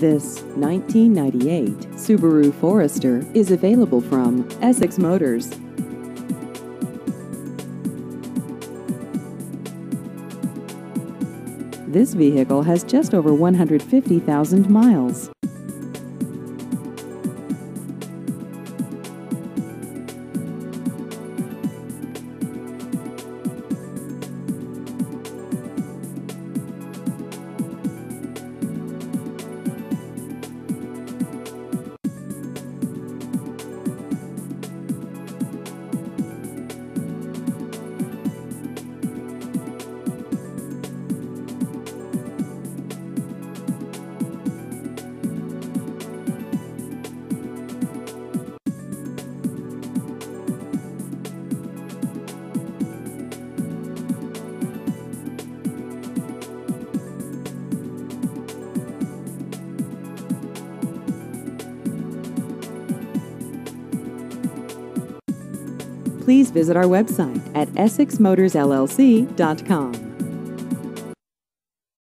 This 1998 Subaru Forester is available from Essex Motors. This vehicle has just over 150,000 miles. Please visit our website at essexmotorsllc.com.